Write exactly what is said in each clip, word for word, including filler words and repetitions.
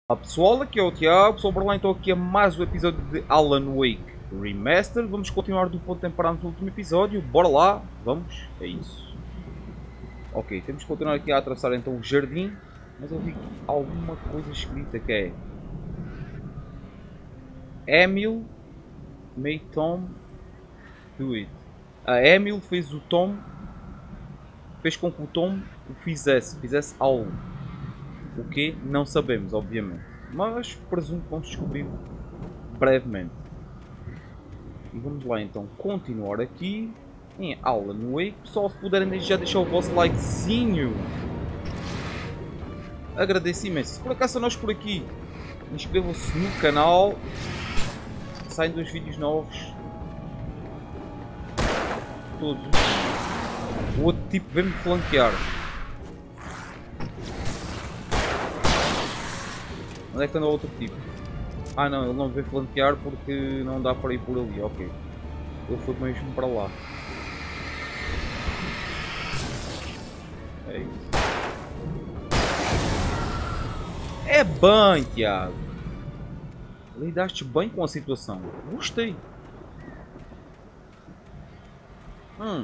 Olá pessoal, aqui é o Tiago, sou o lá então aqui a mais um episódio de Alan Wake Remastered. Vamos continuar do ponto em que parámos no último episódio, bora lá, vamos, é isso. Ok, temos que continuar aqui a atravessar então o jardim, mas eu vi alguma coisa escrita que é Emil made Tom do it. A Emil fez o Tom, fez com que o Tom o fizesse, fizesse algo. O que não sabemos, obviamente, mas presumo que vamos descobrir brevemente. E vamos lá então continuar aqui em Alan Wake. Pessoal, se puderem já deixar o vosso likezinho, agradeço imenso. Se por acaso são nós por aqui, inscrevam-se no canal, saem dois vídeos novos todos. O outro tipo vem-me flanquear. Onde é que anda o outro tipo? Ah não, ele não veio flanquear porque não dá para ir por ali, ok. Ele foi mesmo para lá. É isso. É bem, Tiago. Lidaste bem com a situação. Gostei. Hum.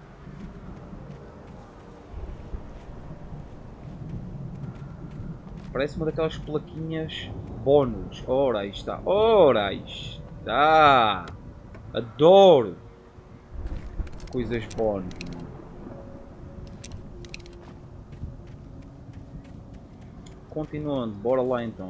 Parece uma daquelas plaquinhas bónus. Ora, aí está. Ora, aí está. Adoro coisas bónus. Continuando, bora lá então.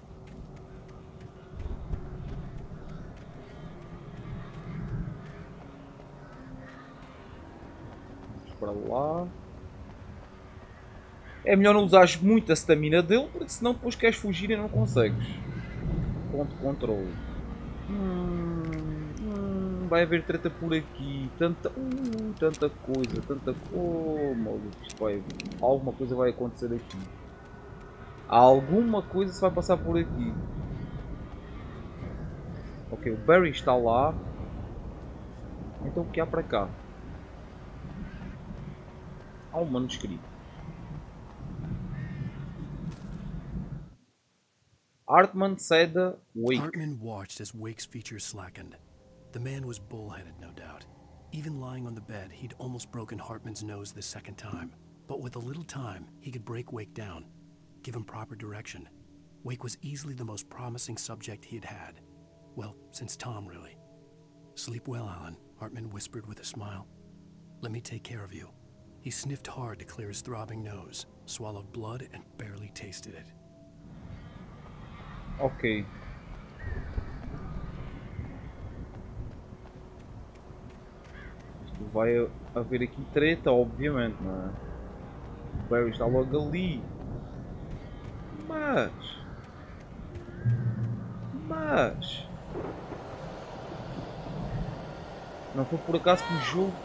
Vamos para lá. É melhor não usares muito a stamina dele, porque senão depois queres fugir e não consegues. Ponto de controle. Hum, hum, vai haver treta por aqui. Tanta, uh, tanta coisa, tanta coisa. Oh, maluco, vai, alguma coisa vai acontecer aqui. Alguma coisa se vai passar por aqui. Ok, o Barry está lá. Então o que há para cá? Há um manuscrito. Hartman said Wake. Hartman watched as Wake's features slackened. The man was bullheaded, no doubt. Even lying on the bed, he'd almost broken Hartman's nose the second time. But with a little time, he could break Wake down, give him proper direction. Wake was easily the most promising subject he had had. Well, since Tom, really. Sleep well, Alan, Hartman whispered with a smile. Let me take care of you. He sniffed hard to clear his throbbing nose, swallowed blood, and barely tasted it. Ok. Isto vai haver aqui treta, obviamente, não é? O Barry está logo ali. Mas... Mas... Não foi por acaso que o jogo...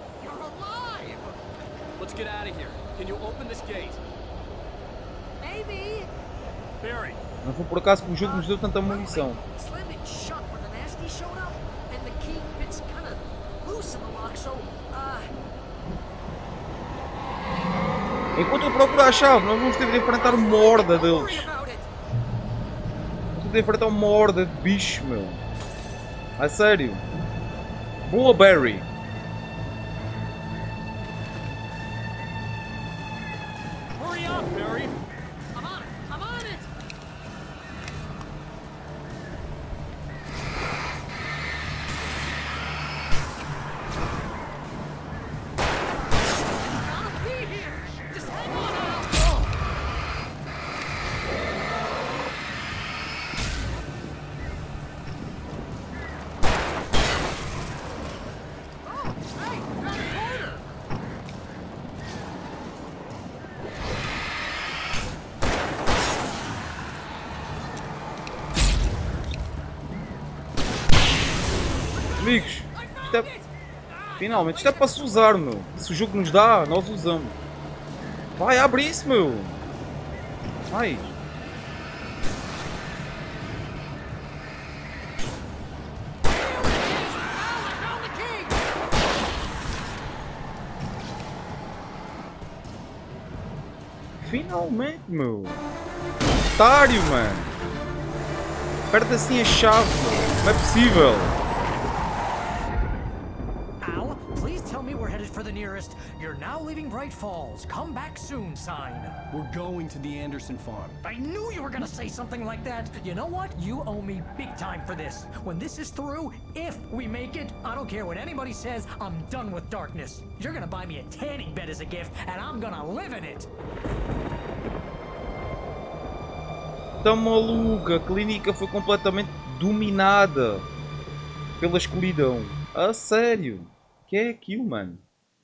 Let's get out of here. Can you open this gate? Maybe. Barry. Não foi por acaso que o jogo nos deu tanta munição. Enquanto eu procuro a chave, nós vamos ter de enfrentar uma horda deles. Vamos ter de enfrentar uma horda de bichos, meu. A sério. Boa, Barry. Hurry up, Barry. I'm on it. I'm on it. I'll be here. Just hang on out. Oh, hey, got a corner. Amigos, isto é... finalmente, isto é para se usar, meu. Se o jogo nos dá, nós usamos. Vai, abre isso, meu. Vai. Finalmente, meu. Otário, mano. Perde assim a chave. Não é possível. Al, please tell me we're headed for the nearest "You're now leaving Bright Falls. Come back soon" sign. We're going to the Anderson farm. I knew you were gonna say something like that. You know what? You owe me big time for this. When this is through, if we make it, I don't care what anybody says, I'm done with darkness. You're gonna buy me a tanning bed as a gift, and I'm gonna live in it. Tá maluca, a clínica foi completamente dominada pela escuridão. A sério? Que é aquilo, mano?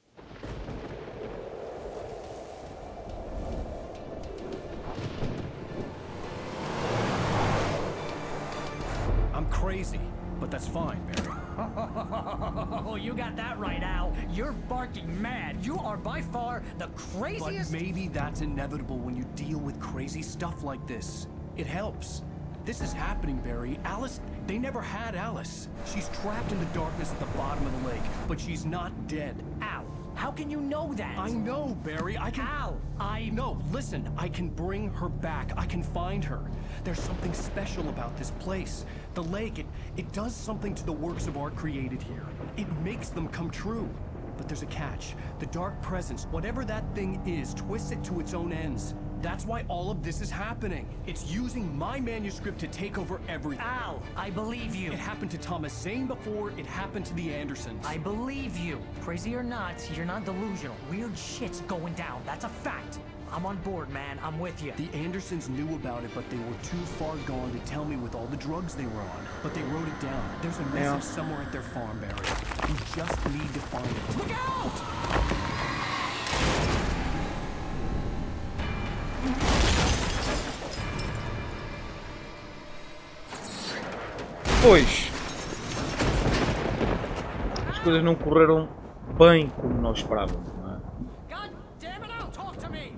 I'm crazy, but that's fine, Barry. Oh, you got that right, Al. You're barking mad. You are by far the But craziest. maybe that's inevitable when you deal with crazy stuff like this. It helps. This is happening, Barry. Alice, they never had Alice. She's trapped in the darkness at the bottom of the lake, but she's not dead. Al, how can you know that? I know, Barry. I can... Al, I... No, listen. I can bring her back. I can find her. There's something special about this place. The lake, it, it does something to the works of art created here. It makes them come true. But there's a catch. The dark presence, whatever that thing is, twists it to its own ends. That's why all of this is happening. It's using my manuscript to take over everything. Al, I believe you. It happened to Thomas Zane before, it happened to the Andersons. I believe you. Crazy or not, you're not delusional. Weird shit's going down. That's a fact. I'm on board, man. I'm with you. The Andersons knew about it, but they were too far gone to tell me with all the drugs they were on. But they wrote it down. There's a message somewhere at their farm, Barry. We just need to find it. Look out! Pois, as coisas não correram bem como nós esperávamos, não é? God damn it, Al, talk to me!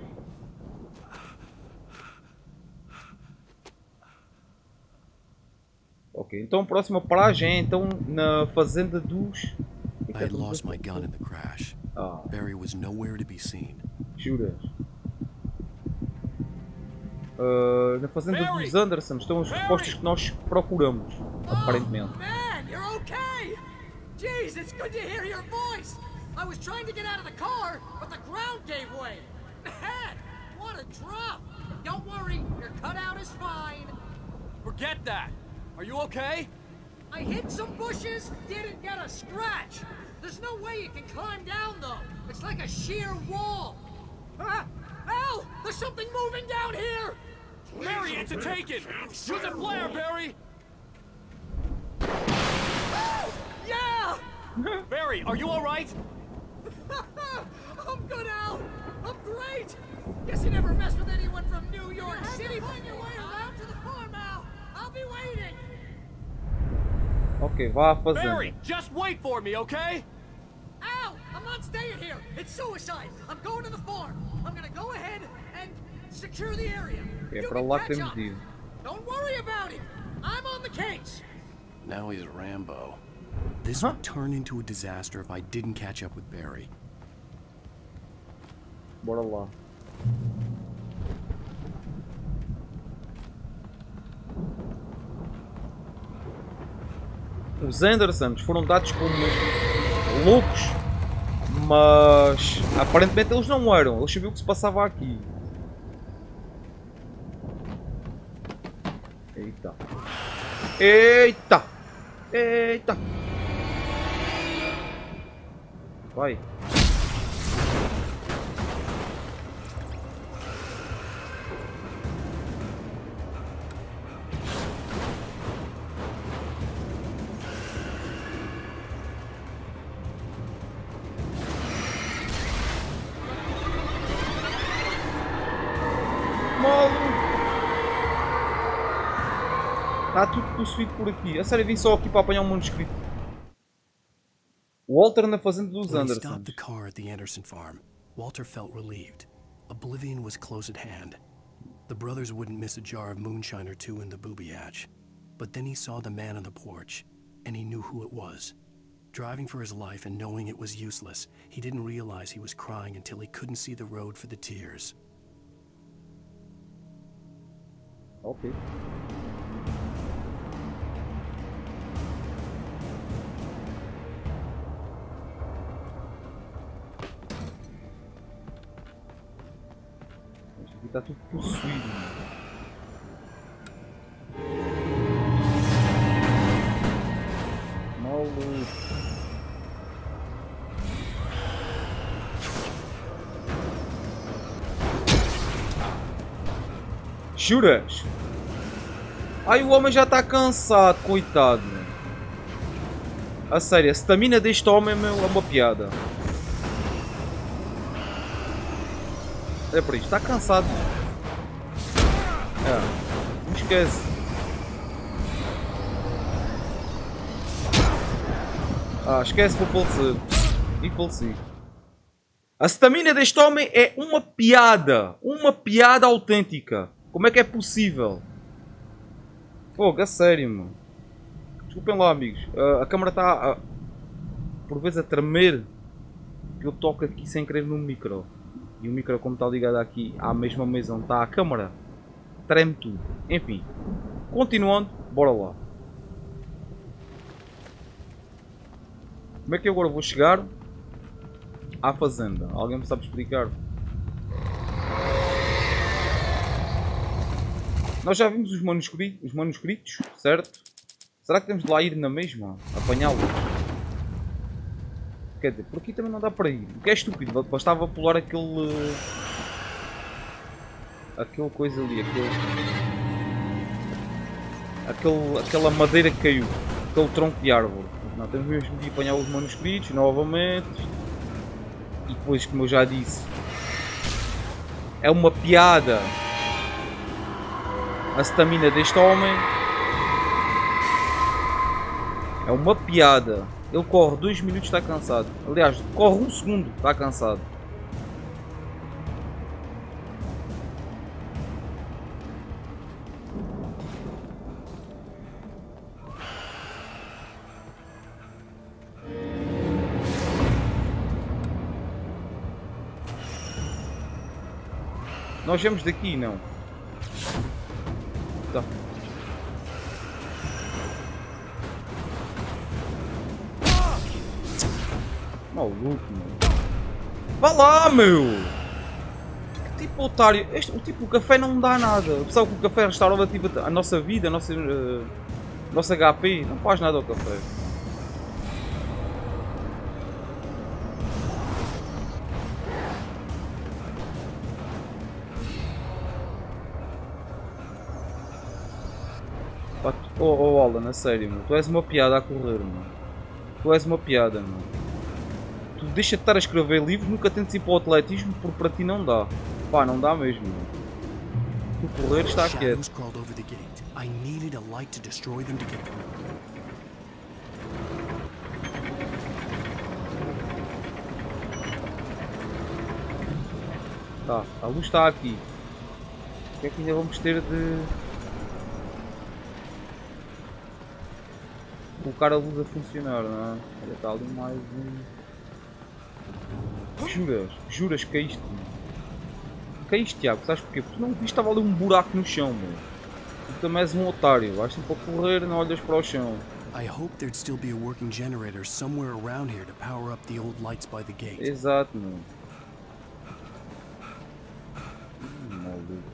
Ok, então a próxima paragem é então na fazenda dos... I had lost my gun in the crash. Ah, Barry was nowhere to be seen. juras. Ah, na fazenda Barry! dos Anderson estão as respostas que nós procuramos, aparentemente. Oh, man, you're okay! Jeez, it's good to hear your voice! I was trying to get out of the car, but the ground gave way! Man, what a drop! Don't worry, your cutout is fine! Forget that. Are you okay? I hit some bushes, didn't get a scratch! There's no way you can climb down, though! It's like a sheer wall! Ah! Al! There's something moving down here! Barry, it's a taken. Use a flare, Barry. Oh! Yeah! Barry, are you all right? I'm good, Al! I'm great! Guess you never mess with anyone from New York City! Find your way around to the farm, Al! I'll be waiting! Ok, vá à fazenda. Barry, just wait for me, okay? Al! I'm not staying here! It's suicide! I'm going to the farm! I'm gonna go ahead and secure the area! É You para can lá que catch temos up. de ir. Don't worry about it! I'm on the case! Now he's Rambo. This Huh? would turn into a disaster if I didn't catch up with Barry. Bora lá. Os Andersons foram dados como loucos, mas aparentemente eles não eram. Eles sabiam o que se passava aqui. Eita. Eita! Eita! Vai. Está tudo possuído por aqui. A sério, vim só aqui para apanhar um manuscrito. Walter na fazenda dos When he Andersons. stopped the car at the Anderson farm, Walter felt relieved. Oblivion was close at hand. The brothers wouldn't miss a jar of moonshine or two in the booby hatch. But then he saw the man on the porch, and he knew who it was. Driving for his life and knowing it was useless, he didn't realize he was crying until he couldn't see the road for the tears. Ok. está tudo possuído. Maluco. Juras? Ai, o homem já está cansado, coitado. A sério, a stamina deste homem, meu, é uma piada. É por isto, está cansado. É, não esquece. Ah, esquece, vou falecer. E faleci. A stamina deste homem é uma piada. Uma piada autêntica. Como é que é possível? Fogo, a sério, mano. Desculpem lá, amigos. Uh, a câmera está, uh, por vezes, a tremer. Que eu toco aqui sem querer no micro. E o micro, como está ligado aqui à mesma mesa onde está a câmera, treme tudo. Enfim. Continuando, bora lá. Como é que eu agora vou chegar à fazenda? Alguém me sabe explicar? Nós já vimos os manuscritos, os manuscritos, certo? Será que temos de lá ir na mesma? Apanhá-los? Quer dizer, por aqui também não dá para ir. O que é estúpido, bastava pular aquele... Aquele coisa ali, aquele... aquele... Aquela madeira que caiu. Aquele tronco de árvore. Não, temos mesmo de apanhar os manuscritos novamente. E depois, como eu já disse, é uma piada a stamina deste homem. É uma piada. Ele corre dois minutos e está cansado. Aliás, corre um segundo, está cansado. Nós viemos daqui, não? Tá. Maluco, meu. Vá lá, meu! Que tipo otário. Este, o tipo, o café não me dá nada. Sabe que o café restaura tipo, a nossa vida, a nossa, uh, nossa H P. Não faz nada ao café. Oh, oh Alan, a sério, meu. Tu és uma piada a correr, mano. Tu és uma piada, mano. Tu deixa de estar a escrever livros, nunca tentes ir para o atletismo, porque para ti não dá. Pá, não dá mesmo, mano. Tu correr está quieto. Tá, a luz está aqui. O que é que ainda vamos ter de... colocar a luz a funcionar, não é? Olha, está ali mais um... Juras? Juras que caíste? Caíste, Tiago, sabes porquê? Porque tu não viste, estava ali um buraco no chão, meu. Tu também és um otário, vais sempre para correr e não olhas para o chão. I hope there'd still be a working generator somewhere around here to power up the old lights by the gate. Exato, meu. Hum, maluco.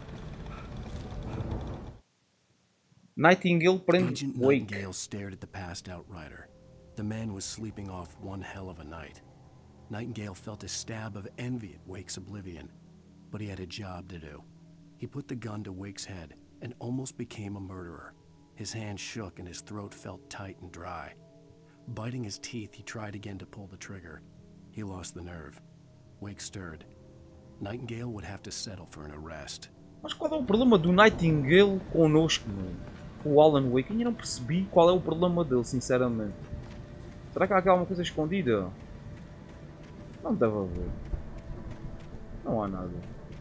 Nightingale prende Agent Wake. Nightingale stared at the passed out rider. The man was sleeping off one hell of a night. Nightingale felt a stab of envy at Wake's oblivion, but he had a job to do. He put the gun to Wake's head and almost became a murderer. His hand shook and his throat felt tight and dry. Biting his teeth, he tried again to pull the trigger. He lost the nerve. Wake stirred. Nightingale would have to settle for an arrest. Mas qual é o problema do Nightingale connosco, meu? O Alan Wake, eu ainda não percebi qual é o problema dele, sinceramente. Será que há aqui alguma coisa escondida? Não deve haver. Não há nada.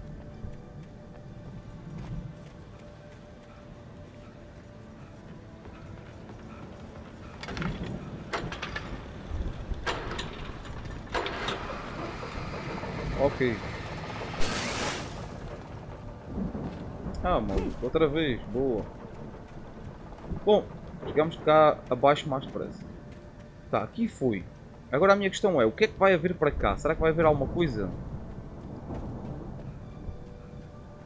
Ok. Ah, maluco, outra vez, boa. Bom, chegamos cá abaixo mais depressa. Tá, aqui foi. Agora a minha questão é, o que é que vai haver para cá? Será que vai haver alguma coisa?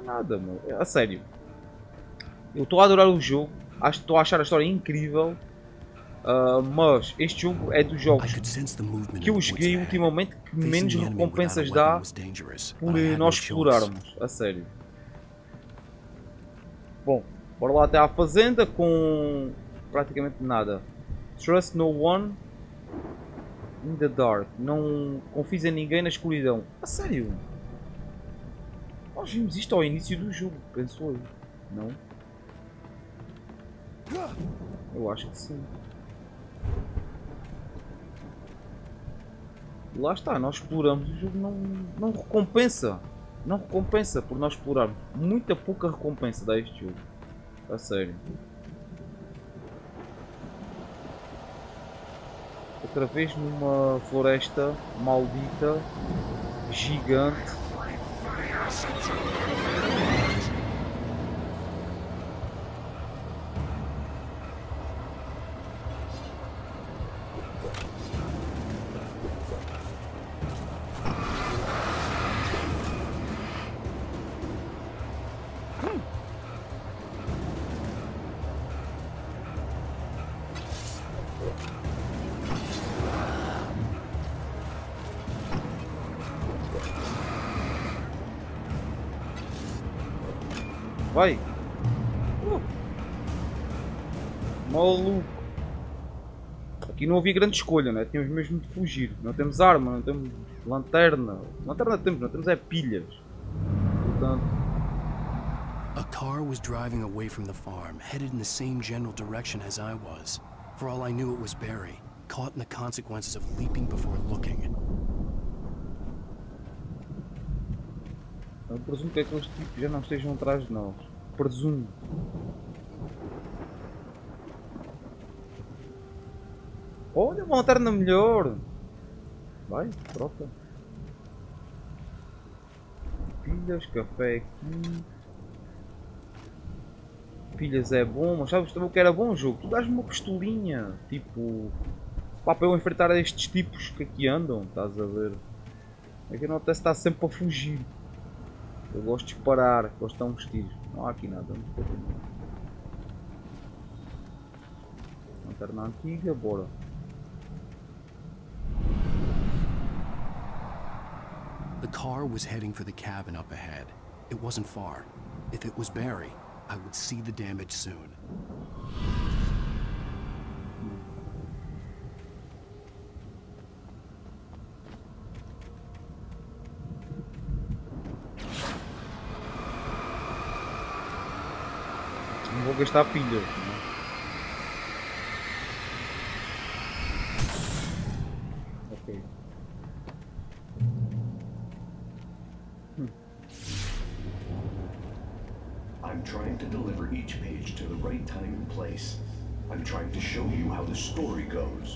nada, meu. A sério. Eu estou a adorar o jogo. Acho que estou a achar a história incrível. Uh, mas este jogo é dos jogos que eu joguei ultimamente que menos recompensas dá por nós explorarmos. A sério. Bom, bora lá até à fazenda com praticamente nada. Trust no one in the dark. Não confies em ninguém na escuridão. A sério. Nós vimos isto ao início do jogo, penso eu. Não? Eu acho que sim. Lá está, nós exploramos. O jogo não, não recompensa. Não recompensa por nós explorarmos. Muita pouca recompensa dá este jogo. A sério. Outra vez numa floresta maldita, gigante. Vai! Uh. Maluco! Aqui não havia grande escolha, né? Tínhamos mesmo de fugir. Não temos arma, não temos lanterna. Lanterna temos, não temos é pilhas. Portanto... A car was driving away from the farm, headed in the same general direction as I was. For all I knew, it was Barry, caught in the consequences of leaping before looking. Eu presumo que aqueles tipos já não estejam atrás de nós. Presumo. Olha, uma lanterna melhor. Vai, troca. Pilhas, café aqui. Pilhas é bom, mas sabes também o que era bom o jogo? Tu dás-me uma pistolinha. Tipo... Pá, para eu enfrentar estes tipos que aqui andam. Estás a ver? É que não até está sempre a fugir. Eu gosto de disparar, gosto de dar uns tiros. Não há aqui nada. Lanterna antiga, bora. The car was heading for the cabin up ahead. It wasn't far. If it was Barry, I would see the damage soon. Não vou gastar pilhas, né? Ok. Hum. I'm trying to deliver each page to the right time and place. I'm trying to show you how the story goes.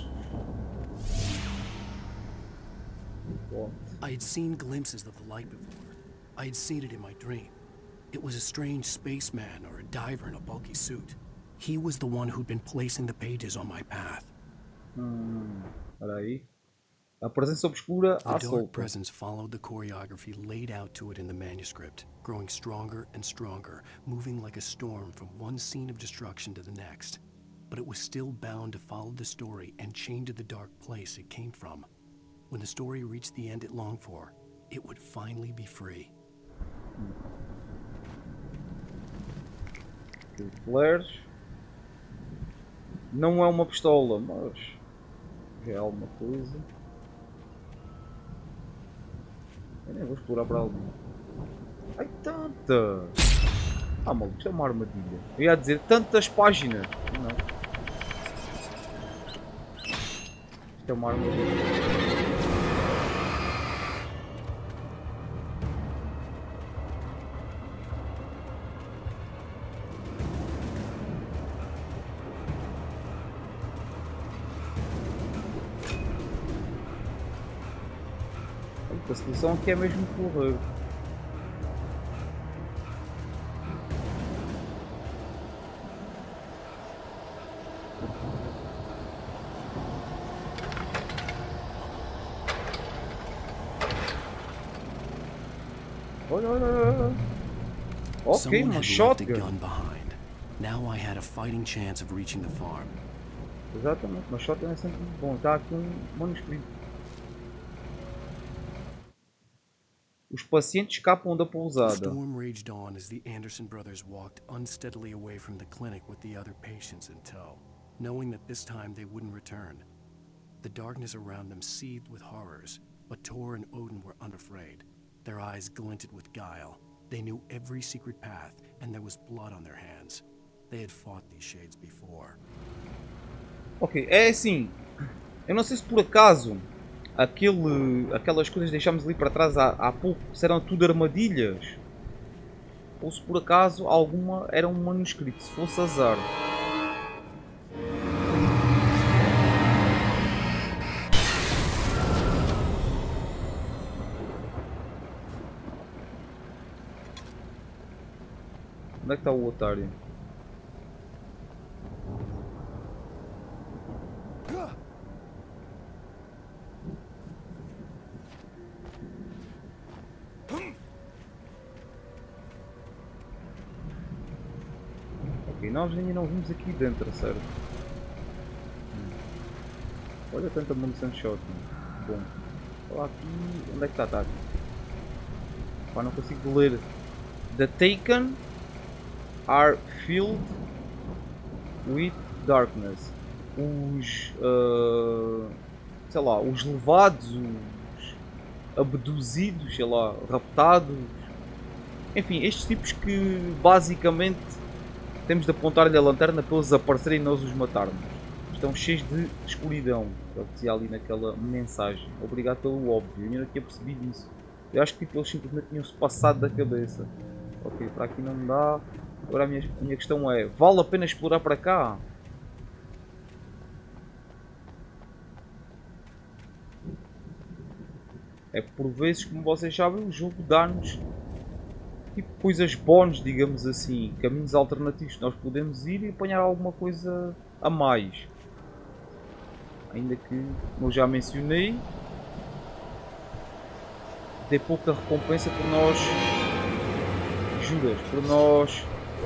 What? I had seen glimpses of the light before. I had seen it in my dream. It was a strange spaceman or a diver in a bulky suit. He was the one who'd been placing the pages on my path. Hum, olha aí. A presença obscura à The dark solta. presence followed the choreography laid out to it in the manuscript, growing stronger and stronger, moving like a storm from one scene of destruction to the next. But it was still bound to follow the story and chain to the dark place it came from. When the story reached the end it longed for, it would finally be free. Flares. Não é uma pistola, mas já é alguma coisa. Eu nem vou explorar para ali. Ai, tanta! Ah, maluco, isto é uma armadilha. Eu ia dizer tantas páginas. Não. Isto é uma armadilha. A solução aqui é mesmo correr. Olha, olha, olha. Ok, Someone uma had left a shotgun. gun behind. Now I had a fighting chance of reaching the farm. Exatamente, uma shotgun é sempre muito bom. Está aqui um manuscrito. Os pacientes escapam da The pousada. storm raged on as the Anderson brothers walked unsteadily away from the clinic with the other patients in tow, knowing that this time they wouldn't return. The darkness around them seethed with horrors, but Tor and Odin were unafraid. Their eyes glinted with guile. They knew every secret path, and there was blood on their hands. They had fought these shades before. Ok, é assim. Eu não sei se por acaso aquele, aquelas coisas que deixámos ali para trás há, há pouco serão tudo armadilhas. Ou se por acaso alguma era um manuscrito. Se fosse azar. Onde é que está o otário? Ok, nós ainda não vimos aqui dentro, certo? Hum. Olha tanta munição de shot. Bom, olha aqui. Onde é que está? Está aqui. Pá, não consigo ler. The Taken are filled with darkness. Os, uh, sei lá, os levados, os abduzidos, sei lá, raptados. Enfim, estes tipos que basicamente temos de apontar-lhe a lanterna para eles aparecerem e nós os matarmos. Estão cheios de escuridão. É o que dizia ali naquela mensagem. Obrigado pelo óbvio, eu ainda não tinha percebido isso. Eu acho que tipo, eles simplesmente tinham-se passado da cabeça. Ok, para aqui não dá. Agora a minha, a minha questão é, vale a pena explorar para cá? É que por vezes, como vocês sabem, o jogo dá-nos tipo coisas bónus, digamos assim, caminhos alternativos. Nós podemos ir e apanhar alguma coisa a mais. Ainda que, como eu já mencionei, dê pouca recompensa por nós, juras, por nós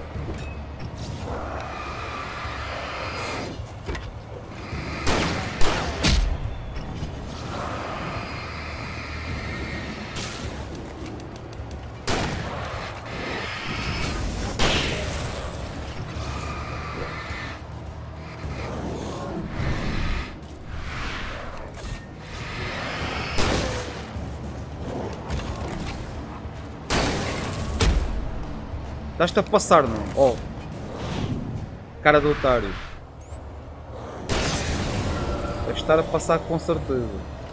estás-te a passar, não? Oh, cara do otário. Deves estar a passar com certeza.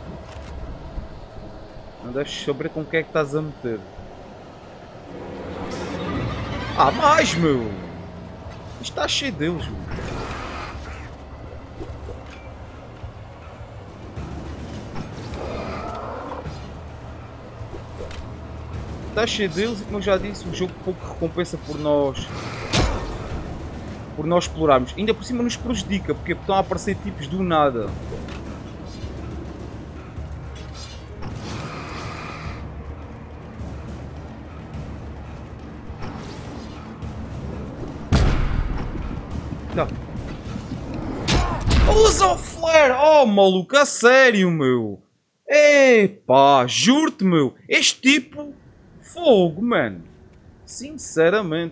Não deves saber com o que é que estás a meter. Ah, mais, meu! Isto está cheio deles, meu. Está cheio deles e, como eu já disse, o jogo pouco recompensa por nós por nós explorarmos. Ainda por cima nos prejudica, porque estão a aparecer tipos do nada. Não. Usa o flare! Oh, maluco, a sério, meu! Epá, juro-te, meu! Este tipo... Fogo, mano. Sinceramente.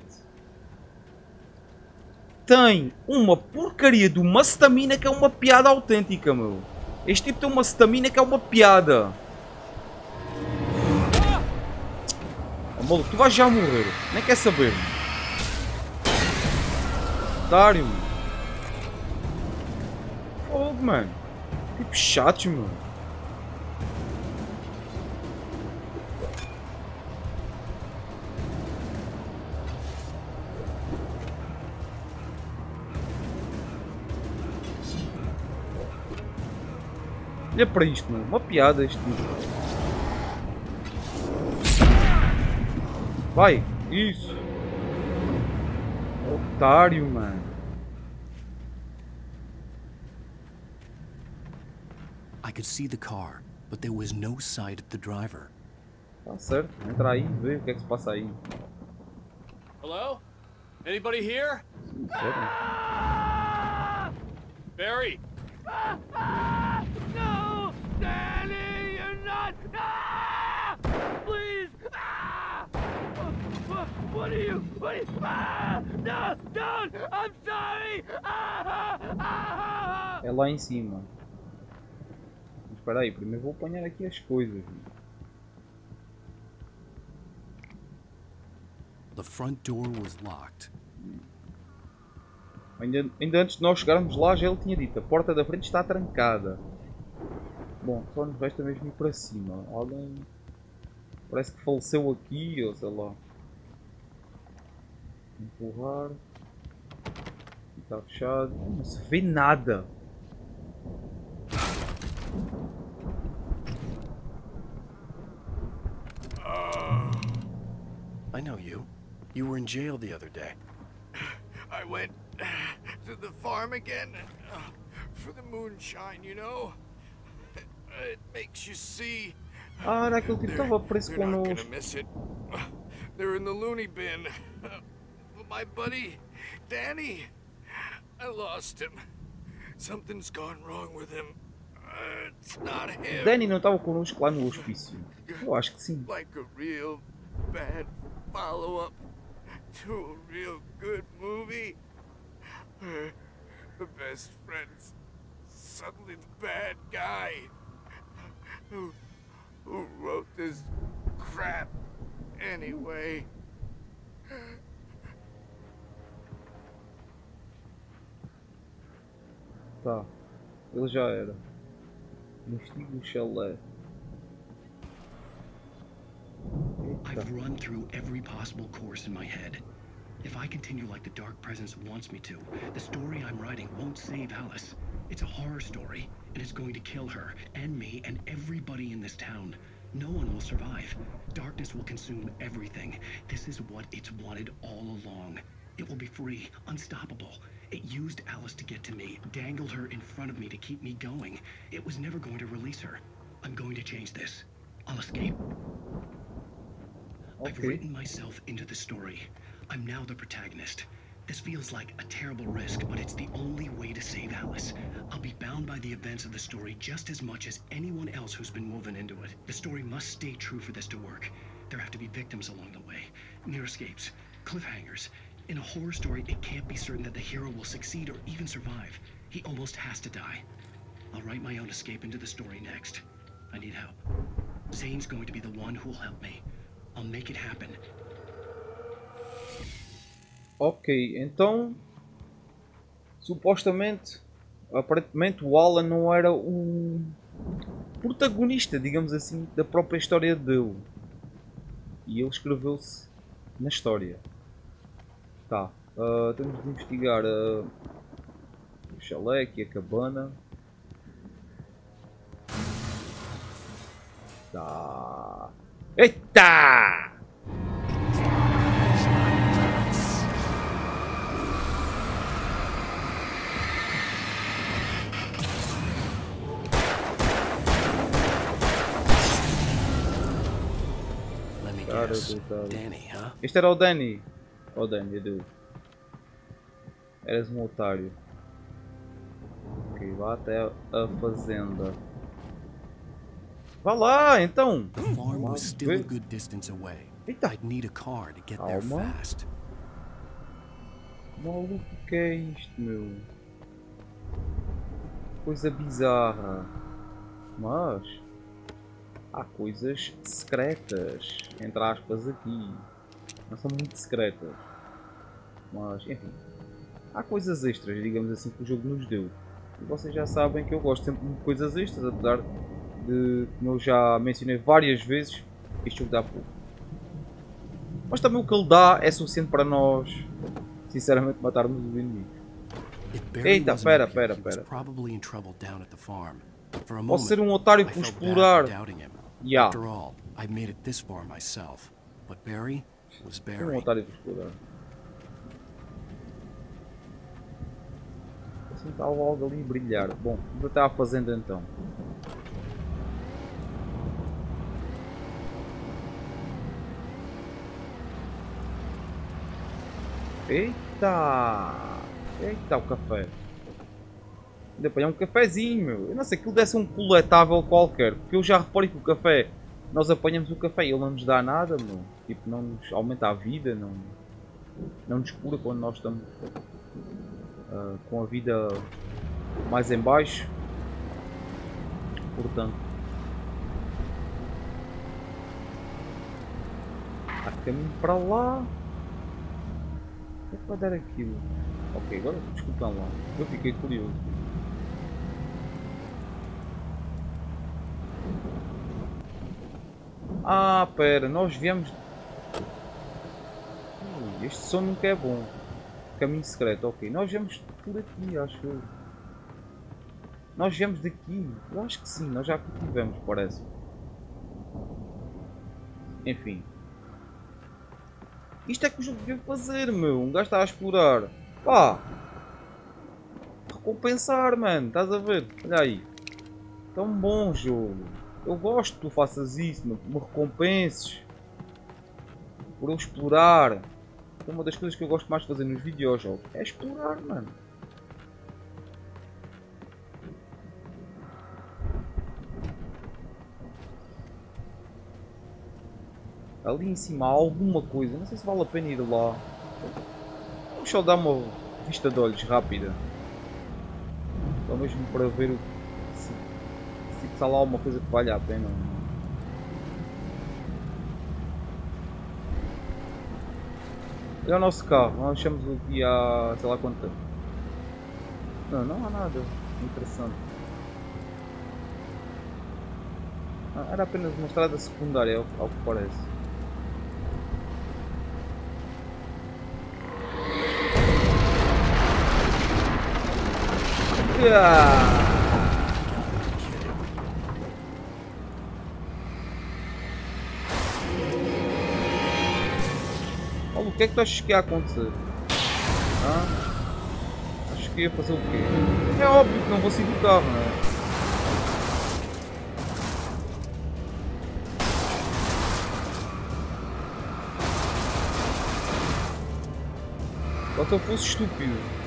Tem uma porcaria de uma stamina que é uma piada autêntica, meu. Este tipo tem uma stamina que é uma piada. Oh, maluco, tu vais já morrer. Nem quer saber. Otário, mano. Fogo, mano. Tipo chato, meu. Olha para isto, mano. Uma piada este tipo. Vai. Isso. Otário, mano. I could see the car, but there was no sight of the driver. Tá certo. Entra aí e vê o que é que se passa aí. Hello? Anybody here? Barry! No! Danny, you're not! Ah! Please! Ah! What, what are you? What are you? Ah! No! Don't! I'm sorry! Ah! Ah! É lá em cima. Mas espera aí, primeiro vou apanhar aqui as coisas. The front door was locked. Ainda, ainda antes de nós chegarmos lá, já ele tinha dito: a porta da frente está trancada. Bom, só nos resta mesmo ir para cima. Alguém parece que faleceu aqui, ou sei lá. Empurrar. Está fechado. Não se vê nada. I know you. You were in jail the other day. I went to the farm again uh, for the moonshine, you know? It makes you see. Ah, era aquele tipo que estava preso They're not connosco. gonna miss it. They're in the loony bin. But my buddy, Danny, I lost him. Something's gone wrong with him. Uh, it's not him. Danny não estava connosco lá no hospício. Eu acho que sim. Like a real bad follow-up to a real good movie. Uh, the best friend's suddenly the bad guy. Who, who wrote this crap anyway? Tá. Ele já era. Investigue o chalé. I've run through every possible course in my head. If I continue like the Dark Presence wants me to, the story I'm writing won't save Alice. It's a horror story, and it's going to kill her, and me, and everybody in this town. No one will survive. Darkness will consume everything. This is what it's wanted all along. It will be free, unstoppable. It used Alice to get to me, dangled her in front of me to keep me going. It was never going to release her. I'm going to change this. I'll escape. I've Okay. written myself into the story. I'm now the protagonist. This feels like a terrible risk, but it's the only way to save Alice. I'll be bound by the events of the story just as much as anyone else who's been woven into it. The story must stay true for this to work. There have to be victims along the way, near escapes, cliffhangers. In a horror story, it can't be certain that the hero will succeed or even survive. He almost has to die. I'll write my own escape into the story next. I need help. Zane's going to be the one who will help me. I'll make it happen. Ok, então supostamente, aparentemente o Alan não era o protagonista, digamos assim, da própria história dele. E ele escreveu-se na história. Tá, uh, temos de investigar uh, o chalé aqui, a cabana. Tá. Eita! Let me Cara, guess. coitado. Danny, huh? Este era o Danny. O Danny, adeus. Eras um otário. Ok, vá até a fazenda. Vá lá, então! The farm was still a Wait. good distance away. Eita! I'd need a car to get there Calma. fast. Maluco, o que é isto, meu? Coisa bizarra. Mas há coisas secretas, entre aspas, aqui. Não são muito secretas. Mas, enfim. Há coisas extras, digamos assim, que o jogo nos deu. E vocês já sabem que eu gosto sempre de coisas extras, apesar de, como eu já mencionei várias vezes, este jogo dá pouco. Mas também o que ele dá é suficiente para nós, sinceramente, matarmos os inimigos. If Barry Eita, wasn't pera, up here, pera, he was pera. probably in trouble down at the farm. For a Posso moment, ser um otário I por felt bad explorar. for doubting him. Yeah. After all, I made it this far myself. But Barry was Um Barry. otário por explorar. Assim está algo ali a brilhar. Bom, vou até à fazenda então. Eita! Eita, o café. Ainda apanhar um cafezinho, meu. Eu não sei, aquilo desse um coletável qualquer. Porque eu já reparei que o café... Nós apanhamos o café e ele não nos dá nada, meu. Tipo, não nos aumenta a vida, não... Não nos cura quando nós estamos... Uh, com a vida mais em baixo. Portanto... Há caminho para lá. O que é que vai dar aquilo? Ok, agora desculpem lá. Eu fiquei curioso. Ah, pera, nós viemos... Ui, este som nunca é bom. Caminho secreto, ok. Nós viemos por aqui, acho eu. Nós viemos daqui. Eu acho que sim, nós já aqui tivemos, parece. Enfim. Isto é que o jogo devia fazer, meu. Um gajo está a explorar. Pá! Recompensar, mano. Estás a ver? Olha aí. Tão bom jogo. Eu gosto que tu faças isso, meu. Me recompenses. Por eu explorar. É uma das coisas que eu gosto mais de fazer nos videojogos. É explorar, mano. Ali em cima há alguma coisa. Não sei se vale a pena ir lá. Vamos só dar uma vista de olhos rápida. Só mesmo para ver o se, se há lá alguma coisa que valha a pena. Olha o nosso carro. Nós deixamos aqui há sei lá quanto tempo. Não, não há nada interessante. Era apenas uma estrada secundária, ao que parece. Olha, o que é que tu achas que ia acontecer? Ah? Acho que ia fazer o quê? É óbvio que não vou sair do carro, não é? Só que eu fosse estúpido.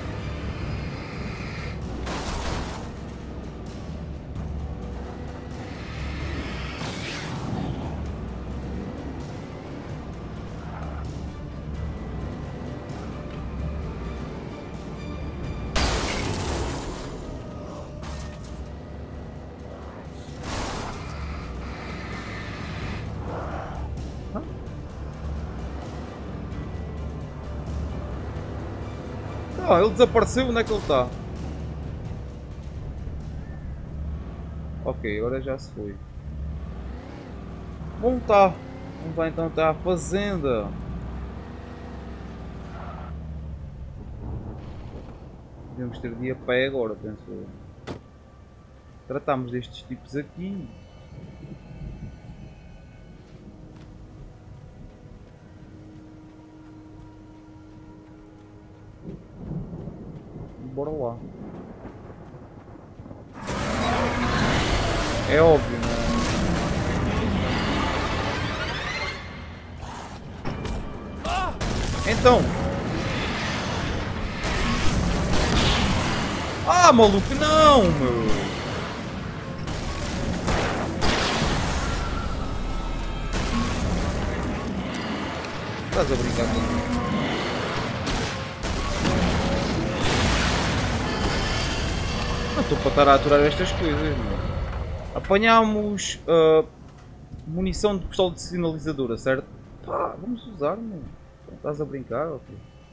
Ah, ele desapareceu, onde é que ele está? Ok, agora já se foi. Bom, tá. Vamos lá então até a fazenda. Devemos ter de ir a pé agora, penso eu. Tratamos destes tipos aqui. Bora lá. É óbvio, não é? Então. Ah, maluco, não, meu. Estás a brincar comigo? Não estou para estar a aturar estas coisas, meu. Apanhámos uh, munição de pistola de sinalizadora, certo? Pá, vamos usar, meu. Estás a brincar, ok?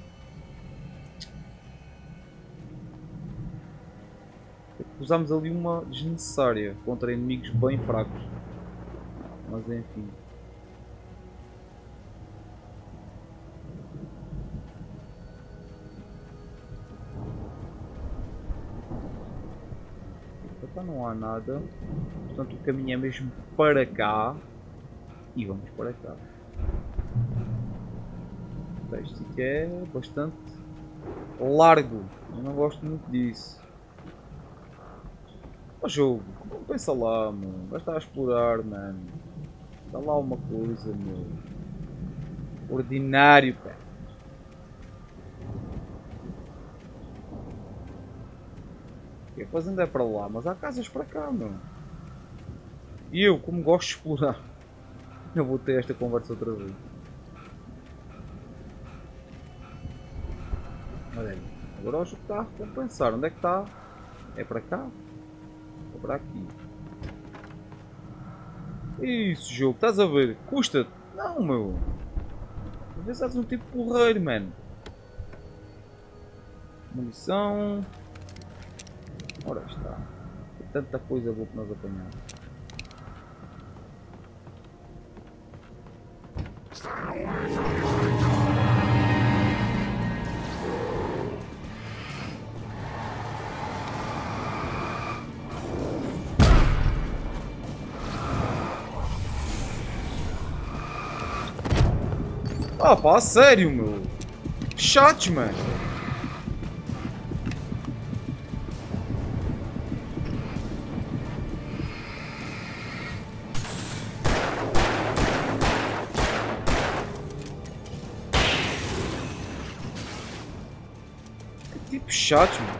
Usámos ali uma desnecessária contra inimigos bem fracos. Mas enfim. Cá não há nada. Portanto o caminho é mesmo para cá. E vamos para cá. Este sítio é bastante largo. Eu não gosto muito disso. O jogo, não pensa lá, mano. Vai estar a explorar, mano. Dá lá uma coisa, meu. Ordinário, pá. A fazenda é para lá, mas há casas para cá, meu. E eu, como gosto de explorar, eu vou ter esta conversa outra vez. Olha aí. Agora acho que está a recompensar. Onde é que está? É para cá? Ou para aqui? Isso, jogo. Estás a ver? Custa-te. Não, meu. Às vezes és um tipo porreiro, mano. Munição. Ora está. Tem tanta coisa boa que nós apanhamos. Ah pá, sério, meu. Chato, mano. Que tipo chato, mano.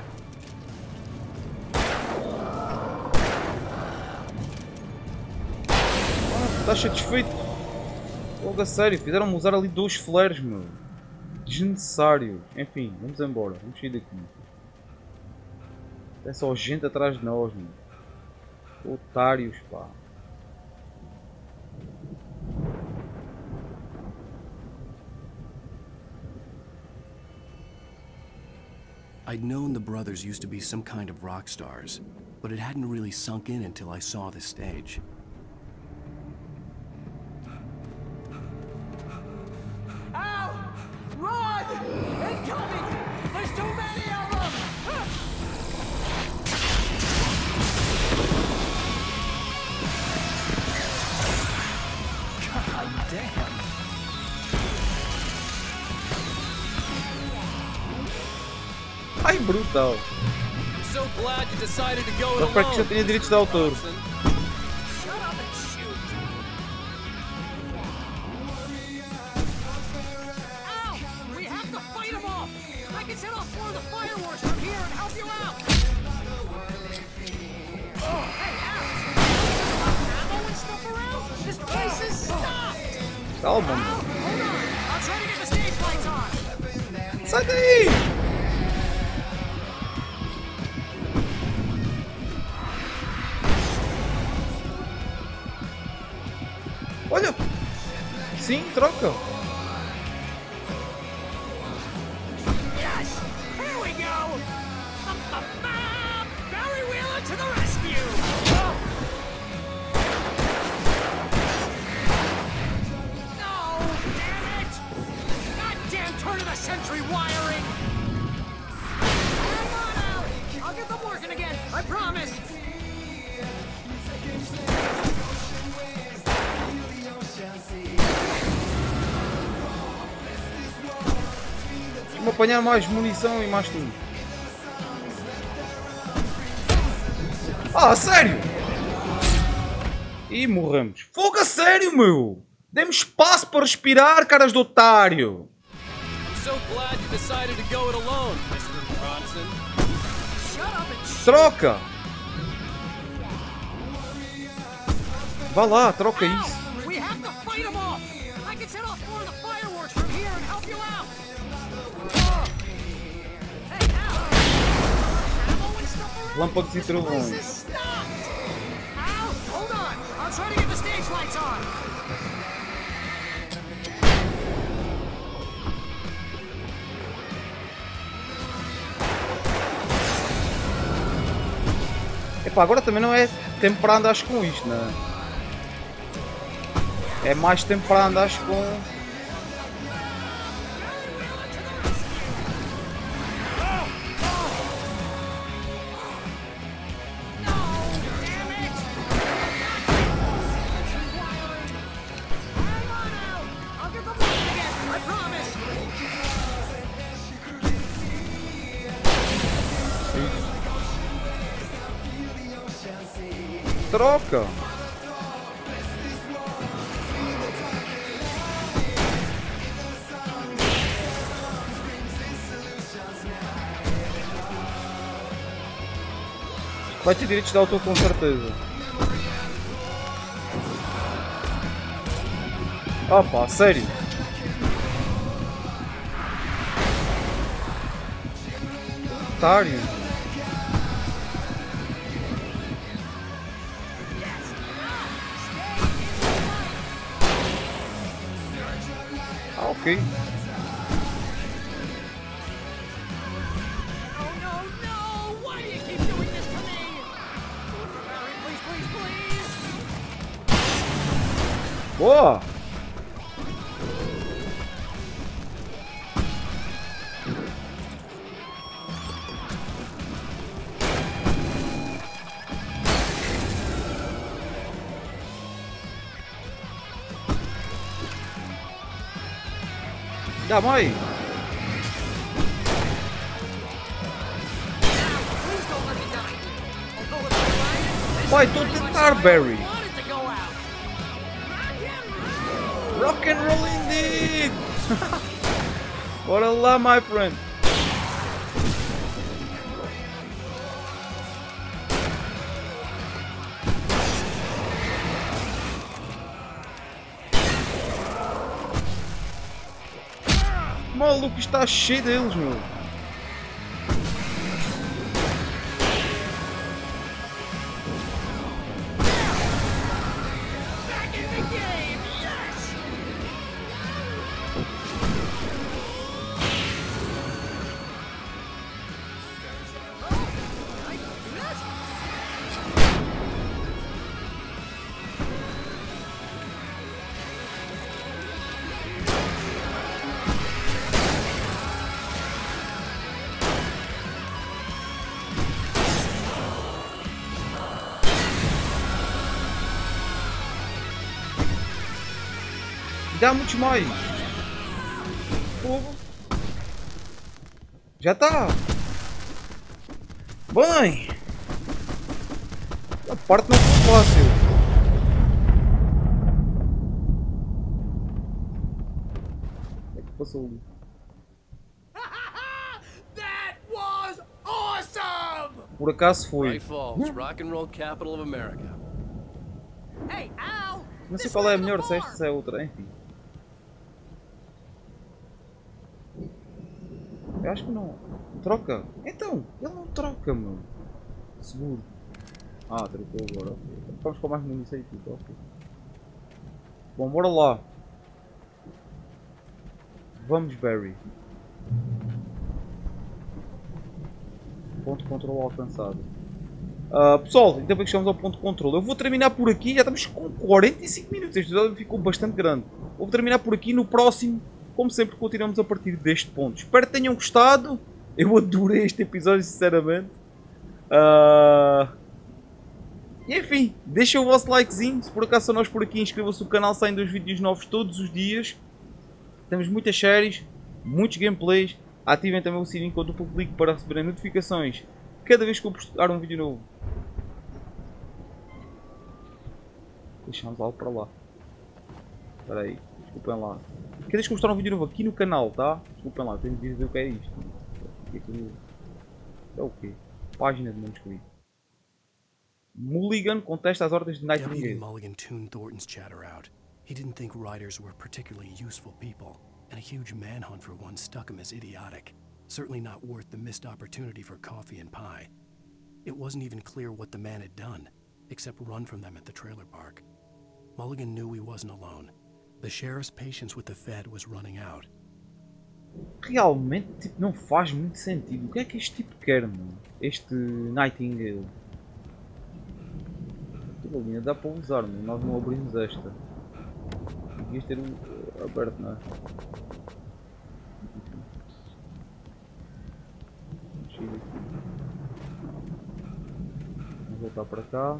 Ah, estás satisfeito? Logo a sério, fizeram-me usar ali dois flares, meu. Desnecessário. Enfim, vamos embora. Vamos sair daqui. É só gente atrás de nós, meu. Otários, pá. I'd known the brothers used to be some kind of rock stars, but it hadn't really sunk in until I saw the stage. Run! Incoming! There's too many of them! God damn! Ai, brutal! I'm so glad you decided to go it Só para que já alone, tenha direitos de autor. Bronson. Shut up and shoot! Ow! We have to fight them off! I can set off more of the fireworks from here and help you out! Oh, hey, Alex! Ammo and stuff around? This place is stopped! Calma, Ow, meu. hold on! I'll try to get the stage lights on! Sai daí! Olha! Sim, troca! Yes! Here we go! Barry Wheeler to the rescue! No! Damn it! Goddamn turn of the century wiring! Hang on out! I'll get them working again, I promise! Vou apanhar mais munição e mais tudo. Ah, sério? Ih, morremos. Fogo a sério, meu! Dê-me espaço para respirar, caras de otário! I'm so glad you decided to go it alone, mister Bronson. Shut up and sh- Troca! Vá lá, troca isso. We have to fight them off! I can set off more of the fireworks from here and help you out! Hey, Al! Ammo and stuff around? Lâmpadas e This place trovões. is stopped! Al, hold on! I'll try to get the stage lights on! Epá, agora também não é tempo para andares com isto, não é? É mais tempo para andares com... I'll get them working again, I promise! Troca! Vai ter direitos de autor com certeza. Opa, sério? Otário. Ah, ok. Boa! Dá mais! Vai, estou a tentar, Barry! Rock and roll indeed! Bora lá, my friend! O maluco está cheio deles, meu! Dá muitos mais. Fogo. Já está. Bem. A parte não foi fácil. O que é que passou ali? That was awesome! Por acaso foi. Bright Falls, rock and roll capital of America. Hey, Al! Não sei qual é a melhor, se esta se é outra, enfim. Eu acho que não. Troca? Então, ele não troca, mano. Seguro. Ah, trocou agora. Okay. Vamos com mais munição e tudo, ok. Bom, bora lá. Vamos, Barry. Ponto de controle alcançado. Uh, pessoal, ainda bem que chegamos ao ponto de controle. Eu vou terminar por aqui. Já estamos com quarenta e cinco minutos. Este episódio ficou bastante grande. Vou terminar por aqui. No próximo, como sempre, continuamos a partir deste ponto. Espero que tenham gostado. Eu adorei este episódio, sinceramente. Uh... E enfim, deixem o vosso likezinho. Se por acaso são nós por aqui, inscrevam-se no canal. Saem dois vídeos novos todos os dias. Temos muitas séries, muitos gameplays. Ativem também o sininho com o duplo clique para receberem notificações cada vez que eu postar um vídeo novo. Deixamos algo para lá. Espera aí, desculpem lá. Cada vez que eu postar um vídeo novo aqui no canal, tá? Desculpem lá, tenho de dizer o que é isto. É o quê? Página de manuscrito. Mulligan contesta as ordens de Nightingale. Deputy Mulligan tuned Thornton's chatter out. He didn't think riders were particularly useful people, and a huge manhunt for one stuck him as idiotic. Certainly not worth the missed opportunity for coffee and pie. It wasn't even clear what the man had done, except run from them at the trailer park. Mulligan knew he wasn't alone. The sheriff's patience with the Fed was running out. Realmente, tipo, não faz muito sentido. O que é que este tipo quer, mano? Este Nightingale. Aquilo ali dá para usar, mano. Nós não abrimos esta. Devias ter o aberto, não é? Vamos voltar para cá.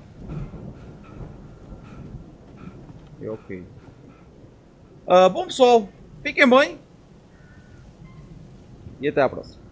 É ok. Uh, bom pessoal, fiquem bem. E até à próxima.